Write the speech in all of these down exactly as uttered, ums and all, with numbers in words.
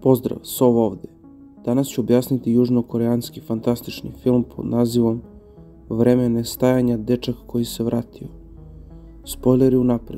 Pozdrav, Sova ovde. Danas ću objasniti južnokoreanski fantastični film pod nazivom Vreme nestajanja, dečak koji se vratio. Spoileri unapred.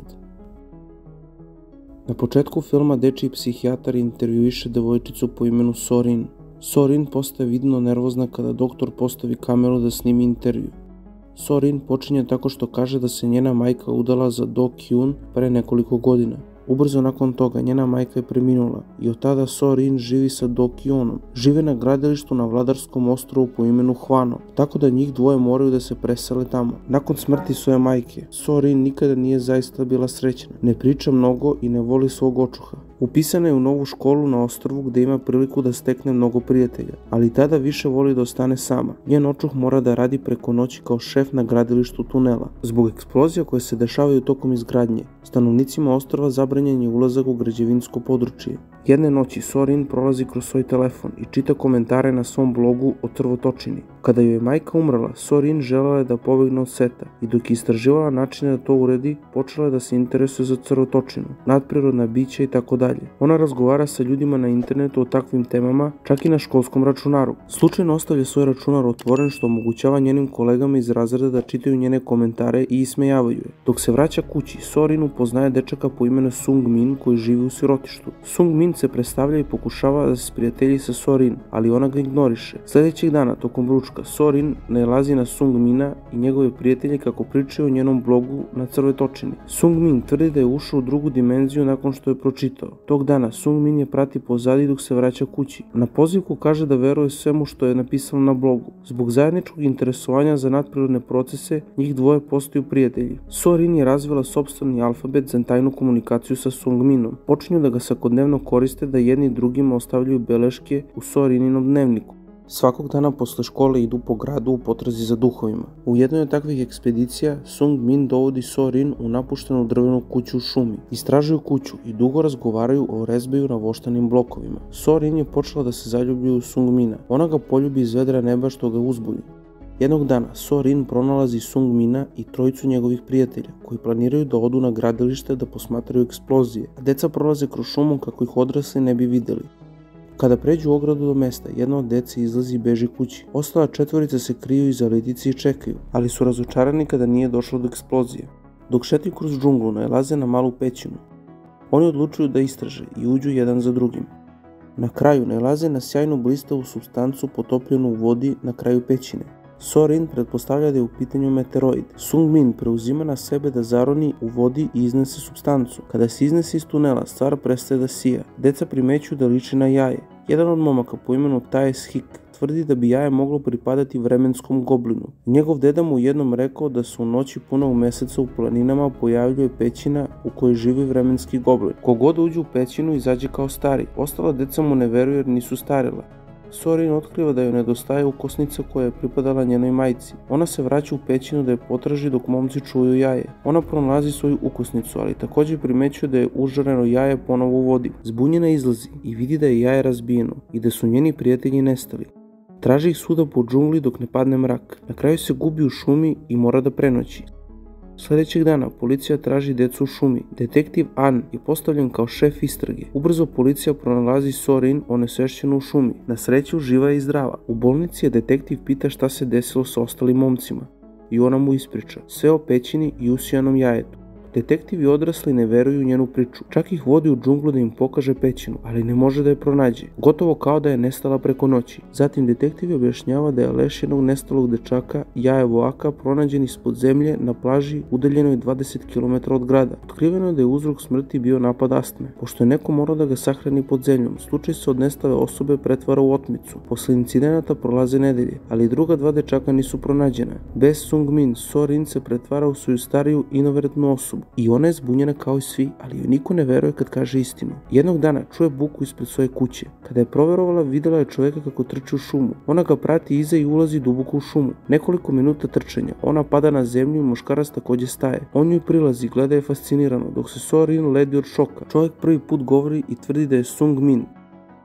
Na početku filma dečiji psihijatar intervjuiše devojčicu po imenu Sorin. Sorin postaje vidno nervozna kada doktor postavi kameru da snimi intervju. Sorin počinje tako što kaže da se njena majka udala za Do Kyun pre nekoliko godina. Ubrzo nakon toga njena majka je preminula i od tada Sorin živi sa Do Kyunom. Žive na gradilištu na vladarskom ostrvu po imenu Hwano, tako da njih dvoje moraju da se presele tamo. Nakon smrti svoje majke, Sorin nikada nije zaista bila srećna. Ne priča mnogo i ne voli svog očuha. Upisana je u novu školu na ostrvu gde ima priliku da stekne mnogo prijatelja, ali tada više voli da ostane sama. Njen očuh mora da radi preko noći kao šef na gradilištu tunela. Zbog eksplozija koje se dešavaju tokom izgradnje, stanovnicima ostrva zabranjen je ulazak u građevinsko područje. Jedne noći Sorin prolazi kroz svoj telefon i čita komentare na svom blogu o crvotočini. Kada joj je majka umrla, Sorin želela je da pobegne od seta i dok je istraživala načine da to uredi, počela je da se interesuje za crvotočinu, nadprirodna bića i tako dalje. Ona razgovara sa ljudima na internetu o takvim temama, čak i na školskom računaru. Slučajno ostavlja svoj računar otvoren što omogućava njenim kolegama iz razreda da čitaju njene komentare i ismejavaju je. Dok se vraća kući, Sorin upoznaje dečaka po imenu Sung Min koji živi u sirotištu. Sung Min se predstavlja i pokušava da se sprijatelji sa Sorin, ali ona ga ignoriše. Sljedećeg dana, tokom ručka, Sorin nailazi na Sung Mina i njegove prijatelje kako pričaju o njenom blogu na crvotočini. Sung Min tvrdi da je ušao u drugu dimenziju nakon što je pročitao. Tog dana Sung Min je prati pozadi dok se vraća kući. Na pozivku kaže da veruje svemu što je napisano na blogu. Zbog zajedničkog interesovanja za nadprirodne procese, njih dvoje postaju prijatelji. Sorin je razvila sopstveni alfabet za tajnu komunikaciju sa Sung Minom. Počinju da ga svakodnevno koriste da jedni drugima ostavljaju beleške u Sorininom dnevniku. Svakog dana posle škole idu po gradu u potrazi za duhovima. U jednoj od takvih ekspedicija Sung Min dovodi Sorin u napuštenu drvenu kuću u šumi. Istražuju kuću i dugo razgovaraju o rezbeju na voštanim blokovima. Sorin je počela da se zaljubi u Sung Mina. Ona ga poljubi iz vedra neba što ga uzbudi. Jednog dana Sorin pronalazi Sung Mina i trojicu njegovih prijatelja koji planiraju da odu na gradilište da posmatraju eksplozije, a deca prolaze kroz šumu kako ih odrasli ne bi videli. Kada pređu ogradu do mesta, jedna od dece izlazi i beži kući. Ostala četvorica se kriju iza litice i čekaju, ali su razočarani kada nije došlo do eksplozije. Dok šetaju kroz džunglu, nailaze na malu pećinu. Oni odlučuju da istraže i uđu jedan za drugim. Na kraju nailaze na sjajnu blistavu supstancu potopljenu u vodi na kraju pećine. Sorin pretpostavlja da je u pitanju meteoroid. Sung Min preuzima na sebe da zaroni u vodi i iznese supstancu. Kada se iznese iz tunela, stvar prestaje da sija. Deca primećuju da liči na jaje. Jedan od momaka po imenu Taes Hik tvrdi da bi jaje moglo pripadati vremenskom goblinu. Njegov deda mu jednom rekao da se u noći punog meseca u planinama pojavljuje pećina u kojoj živi vremenski goblin. Kogod uđe u pećinu izađe kao stari. Ostala deca mu ne veruju jer nisu starila. Sorin otkriva da joj nedostaje ukosnica koja je pripadala njenoj majci. Ona se vraća u pećinu da je potraži dok momci čuju jaje. Ona pronalazi svoju ukosnicu, ali također primećuje da je užareno jaje ponovo u vodi. Zbunjena izlazi i vidi da je jaje razbijeno i da su njeni prijatelji nestali. Traži ih svuda po džungli dok ne padne mrak. Na kraju se gubi u šumi i mora da prenoći. Sljedećeg dana policija traži decu u šumi. Detektiv An je postavljen kao šef istrage. Ubrzo policija pronalazi Sorin onesvešćenu u šumi. Na sreću živa je i zdrava. U bolnici je detektiv pita šta se desilo sa ostalim momcima. I ona mu ispriča sve o pećini i usijanom jajetu. Detektivi odrasli ne veruju u njenu priču. Čak ih vodi u džunglu da im pokaže pećinu, ali ne može da je pronađe. Gotovo kao da je nestala preko noći. Zatim detektivi objašnjava da je leš jednog nestalog dečaka, Jae Voaka, pronađen ispod zemlje na plaži udaljenoj dvadeset kilometara od grada. Otkriveno je da je uzrok smrti bio napad astme. Pošto je neko morao da ga sahrani pod zemljom, slučaj se od nestale osobe pretvara u otmicu. Posle incidenata prolaze nedelje, ali druga dva dečaka nisu pronađena. Bez Sung Min, Sorin se pretvara u svoju stariju inoveretnu osobu. I ona je zbunjena kao i svi, ali joj niko ne veruje kad kaže istinu. Jednog dana čuje buku ispred svoje kuće. Kada je proverovala, videla je čoveka kako trči u šumu. Ona ga prati iza i ulazi duboko u šumu. Nekoliko minuta trčanja, ona pada na zemlju i muškarac takođe staje. On joj prilazi, gleda je fascinirano, dok se Sorin ledi od šoka. Čovjek prvi put govori i tvrdi da je Sung Min.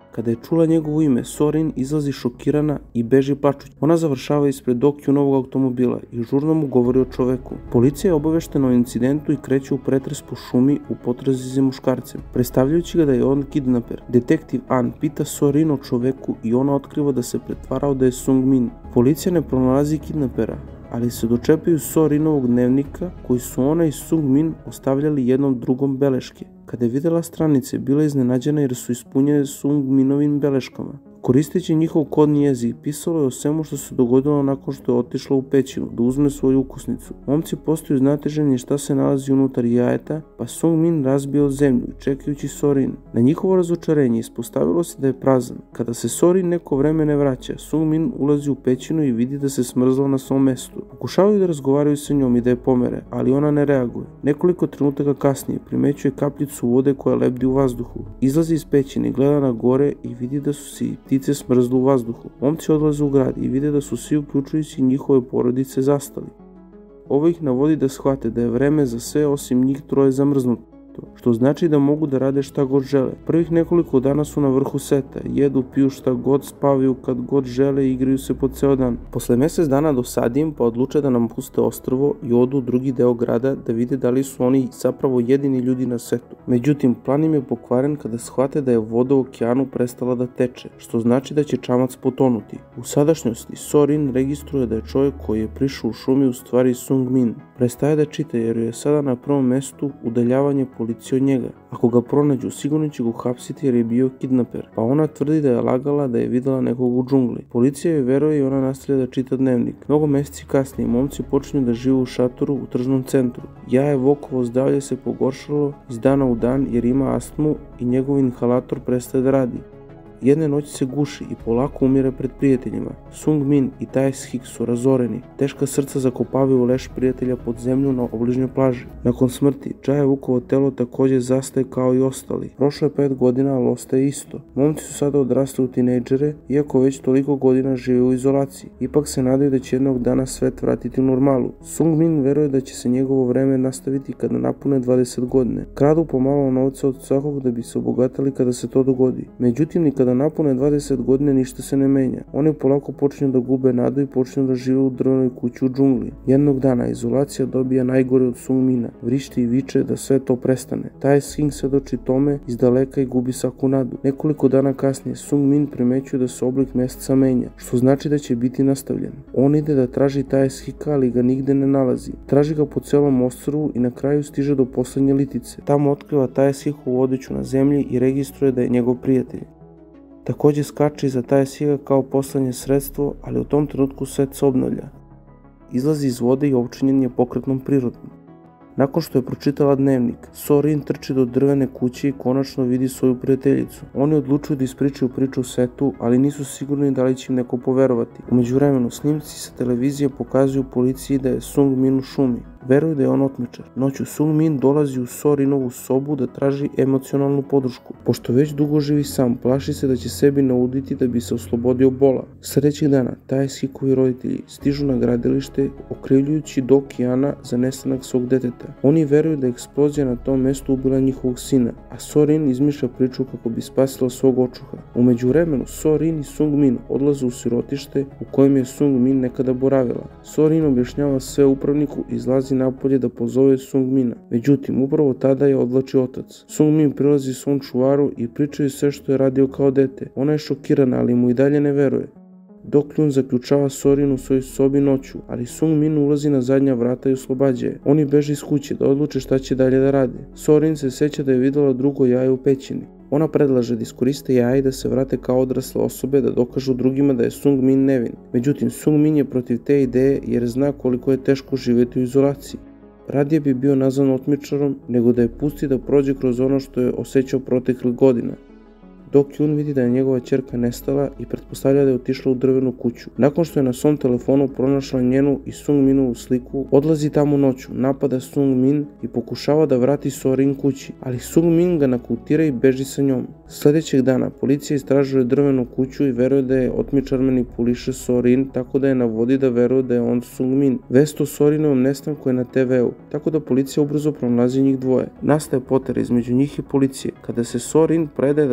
Kada je čula njegovo ime, Sorin izlazi šokirana i beži plačući. Ona završava ispred Do Kyunovog automobila i žurno mu govori o čoveku. Policija je obaveštena o incidentu i kreće u pretres po šumi u potrazi za muškarcem, predstavljajući ga da je on kidnaper. Detektiv An pita Sorin o čoveku i ona otkriva da se pretvarao da je Sung Min. Policija ne pronalazi kidnapera, ali se dočepaju Sorinovog dnevnika koji su ona i Sung Min ostavljali jednom drugom beleške. Kada je videla stranice, bila je iznenađena jer su ispunjene Sung Minovim beleškama. Koristeći njihov kodni jezik, pisalo je o svemu što se dogodilo nakon što je otišla u pećinu da uzme svoju ukusnicu. Momci postaju znateženi šta se nalazi unutar jajeta, pa Sung Min razbio zemlju čekajući Sorin. Na njihovo razočarenje ispostavilo se da je prazan. Kada se Sorin neko vreme ne vraća, Sung Min ulazi u pećinu i vidi da se smrzla na svom mestu. Pokušavaju da razgovaraju sa njom i da je pomere, ali ona ne reaguje. Nekoliko trenutaka kasnije primećuje kapljicu vode koja lebdi u vazduhu. Izlazi iz pećine i gleda na gore i vidi da su si ptice smrzle u vazduhu. Momci odlaze u grad i vide da su svi, uključujući njihove porodice, zastali. Ovo ih navodi da shvate da je vreme za sve osim njih troje zamrznuto, što znači da mogu da rade šta god žele. Prvih nekoliko dana su na vrhu seta, jedu, piju šta god, spavaju kad god žele i igraju se po ceo dan. Posle mesec dana dosadi im pa odluče da napuste ostrvo i odu u drugi deo grada da vide da li su oni zapravo jedini ljudi na svetu. Međutim, plan im je pokvaren kada shvate da je voda u okeanu prestala da teče, što znači da će čamac potonuti. U sadašnjosti Sorin registruje da je čovjek koji je prišao u šumi u stvari Sung Min. Prestaje da čita jer je sada na prvom mestu udaljavanje policije od njega. Ako ga pronađu, sigurno će ga uhapsiti jer je bio kidnaper, pa ona tvrdi da je lagala da je videla nekog u džungli. Policija joj veruje i ona nastavlja da čita dnevnik. Mnogo meseci kasnije momci počinju da žive u šatoru u tržnom centru. Jaje Vokovo zdravlje se pogoršalo iz dana u dan jer ima astmu i njegov inhalator prestaje da radi. Jedne noći se guši i polako umire pred prijateljima. Sung Min i Tae-sik su razoreni. Teška srca zakopavaju leš prijatelja pod zemlju na obližnjoj plaži. Nakon smrti, Jae-vukovo telo takođe zastaje kao i ostali. Prošlo je pet godina, ali ostaje isto. Momci su sada odrasli u tinejdžere, iako već toliko godina žive u izolaciji. Ipak se nadaju da će jednog dana svet vratiti u normalu. Sung Min veruje da će se njegovo vreme nastaviti kada napune dvadeset godine. Kradu pomalo novca od svakog da bi se obogatali kada se to dogodi. Međutim, nikada Kada napune dvadeset godine ništa se ne menja. Oni polako počinju da gube nadu i počinju da žive u drvenoj kući u džungli. Jednog dana izolacija dobija najgore od Sung Mina. Vrišti i viče da sve to prestane. Tae-sik svedoči tome iz daleka i gubi svaku nadu. Nekoliko dana kasnije Sung Min primećuje da se oblik meseca menja, što znači da će biti nastavljen. On ide da traži Tae-sika, ali ga nigde ne nalazi. Traži ga po celom ostrvu i na kraju stiže do poslednje litice. Tamo otkriva Tae-sikovu odeću na zemlji i registruje da je njegov prijatelj. Takođe skače iza Tae-sika kao poslednje sredstvo, ali u tom trenutku svet se obnavlja. Izlazi iz vode i opčinjen je pokretnom prirodom. Nakon što je pročitala dnevnik, Sorin trči do drvene kuće i konačno vidi svoju prijateljicu. Oni odlučuju da ispričaju priču setu, ali nisu sigurni da li će im neko poverovati. U međuvremenu, snimci sa televizije pokazuju policiji da je Sung Min u šumi. Veruju da je on otmičar. Noću Sung Min dolazi u Sorinovu sobu da traži emocionalnu podršku. Pošto već dugo živi sam, plaši se da će sebi nauditi da bi se oslobodio bola. Sledećeg dana, Tae-sikovi roditelji stižu na gradilište okrivljujući Do Kyana za nestanak svog deteta. Oni veruju da je eksplozija na tom mestu ubila njihovog sina, a Sorin izmišlja priču kako bi spasila svog očuha. U međuvremenu, Sorin i Sung Min odlaze u sirotište u kojem je Sung Min nekada boravila. Sorin objašnjava sve upravniku i izlazi napolje da pozove Sung Mina. Međutim, upravo tada je odvlači otac. Sung Min prilazi svom čuvaru i pričaju sve što je radio kao dete. Ona je šokirana, ali mu i dalje ne veruje. Do Kyun zaključava Sorin u svojoj sobi noću, ali Sung Min ulazi na zadnja vrata i oslobađa je. Oni beže iz kuće da odluče šta će dalje da rade. Sorin se seća da je videla drugo jaje u pećini. Ona predlaže da iskoriste jaje i da se vrate kao odrasle osobe da dokažu drugima da je Sung Min nevin. Međutim, Sung Min je protiv te ideje jer zna koliko je teško živjeti u izolaciji. Radije bi bio nazvan otmičarom nego da je pusti da prođe kroz ono što je osjećao proteklih godina. Do Kyun vidi da je njegova ćerka nestala i pretpostavlja da je otišla u drvenu kuću. Nakon što je na svom telefonu pronašla njenu i Sung Minovu sliku, odlazi tamo noću, napada Sung Min i pokušava da vrati Sorin kući, ali Sung Min ga nakautira i beži sa njom. Sledećeg dana policija istražuje drvenu kuću i veruje da je otmičar manipuliše Sorin, tako da je navodi da veruje da je on Sung Min. Vest o Sorinovom nestanku je na te ve u, tako da policija ubrzo pronalazi njih dvoje. Nastaje potera između njih i policije, kada se Sorin predaje da spase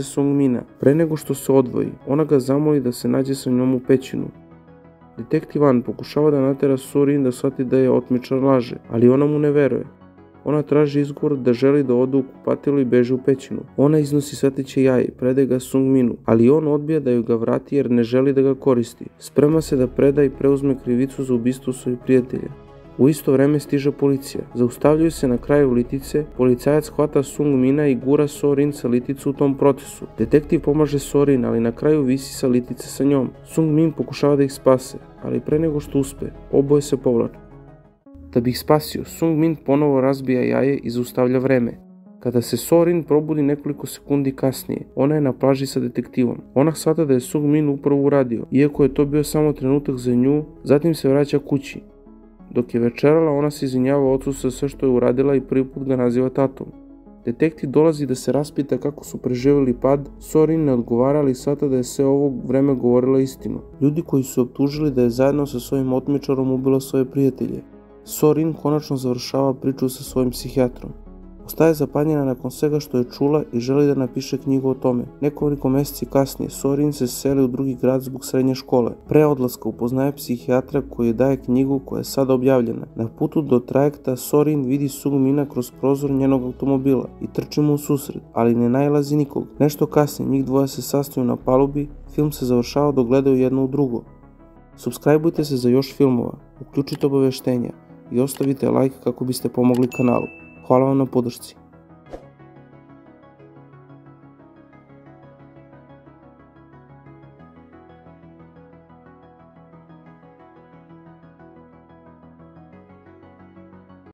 se Sung Mina. Pre nego što se odvoji, ona ga zamoli da se nađe sa njom u pećinu. Detektiv An pokušava da natera Sorin da shvati da je otmičar laže, ali ona mu ne veruje. Ona traži izgovor da želi da ode u kupatilo i beže u pećinu. Ona iznosi sveteće jaje, predaje ga Sung Minu, ali on odbija da joj ga vrati jer ne želi da ga koristi. Sprema se da preda i preuzme krivicu za ubistvo svojih prijatelja. U isto vreme stiže policija. Zaustavljaju se na kraju litice, policajac hvata Sung Mina i gura Sorin sa liticu u tom procesu. Detektiv pomaže Sorin, ali na kraju visi sa litice sa njom. Sung Min pokušava da ih spase, ali pre nego što uspe, oboje se povlače. Da bi ih spasio, Sung Min ponovo razbija jaje i zaustavlja vreme. Kada se Sorin probudi nekoliko sekundi kasnije, ona je na plaži sa detektivom. Ona shvata da je Sung Min upravo uradio, iako je to bio samo trenutak za nju, zatim se vraća kući. Dok je večerala, ona se izvinjava ocu za sve što je uradila i prvi put ga naziva tatom. Detektiv dolazi da se raspita kako su preživjeli pad, Sorin ne odgovara, ali shvata da je sve ovo vreme govorila istinu. Ljudi koji su optužili da je zajedno sa svojim otmičarom ubila svoje prijatelje. Sorin konačno završava priču sa svojim psihijatrom. Ostaje zapanjena nakon svega što je čula i želi da napiše knjigu o tome. Nekoliko meseci kasnije Sorin se seli u drugi grad zbog srednje škole. Pre odlaska upoznaje psihijatra koji daje knjigu koja je sada objavljena. Na putu do trajekta Sorin vidi Sung Mina kroz prozor njenog automobila i trči mu u susret, ali ne nailazi nikog. Nešto kasnije njih dvoja se sastaju na palubi, film se završava dok gledaju jedno u drugo. Subscribeujte se za još filmova, uključite obaveštenja i ostavite like kako biste pomogli kanalu. Hvala vam na podršci.